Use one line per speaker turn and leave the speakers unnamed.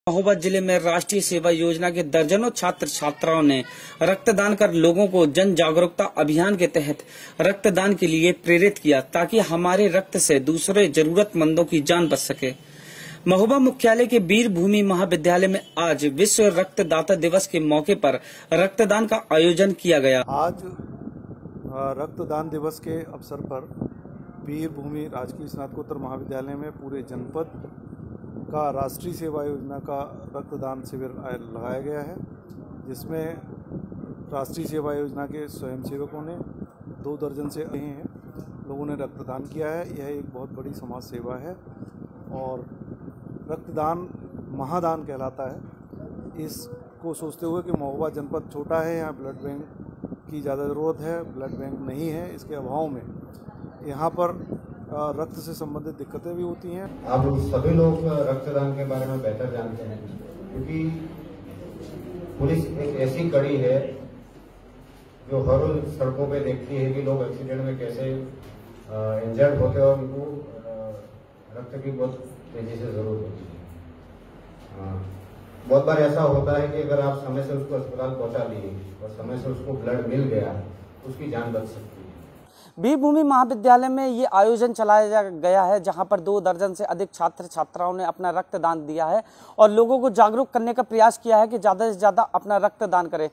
महोबा जिले में राष्ट्रीय सेवा योजना के दर्जनों छात्र छात्राओं ने रक्तदान कर लोगों को जन जागरूकता अभियान के तहत रक्तदान के लिए प्रेरित किया ताकि हमारे रक्त से दूसरे जरूरतमंदों की जान बच सके। महोबा मुख्यालय के वीर भूमि महाविद्यालय में आज विश्व रक्तदाता दिवस के मौके पर रक्तदान का आयोजन किया गया।
आज रक्तदान दिवस के अवसर पर वीर भूमि राजकीय स्नातकोत्तर महाविद्यालय में पूरे जनपद का राष्ट्रीय सेवा योजना का रक्तदान शिविर लगाया गया है, जिसमें राष्ट्रीय सेवा योजना के स्वयंसेवकों ने 2 दर्जन से अधिक हैं लोगों ने रक्तदान किया है। यह एक बहुत बड़ी समाज सेवा है और रक्तदान महादान कहलाता है। इसको सोचते हुए कि महोबा जनपद छोटा है, यहाँ ब्लड बैंक की ज़्यादा ज़रूरत है, ब्लड बैंक नहीं है, इसके अभाव में यहाँ पर रक्त से संबंधित दिक्कतें भी होती हैं।
अब सभी लोग रक्तदान के बारे में बेहतर जानते हैं, क्योंकि पुलिस एक ऐसी कड़ी है जो हर रोज सड़कों पे देखती है कि लोग एक्सीडेंट में कैसे इंजर्ड होते हैं और उनको रक्त की बहुत तेजी से जरूरत होती है। बहुत बार ऐसा होता है कि अगर आप समय से उसको अस्पताल पहुंचा दिए और समय से उसको ब्लड मिल गया, उसकी जान बच सकती है।
वीर भूमि महाविद्यालय में ये आयोजन चलाया गया है, जहां पर 2 दर्जन से अधिक छात्र छात्राओं ने अपना रक्तदान दिया है और लोगों को जागरूक करने का प्रयास किया है कि ज्यादा से ज्यादा अपना रक्तदान करें।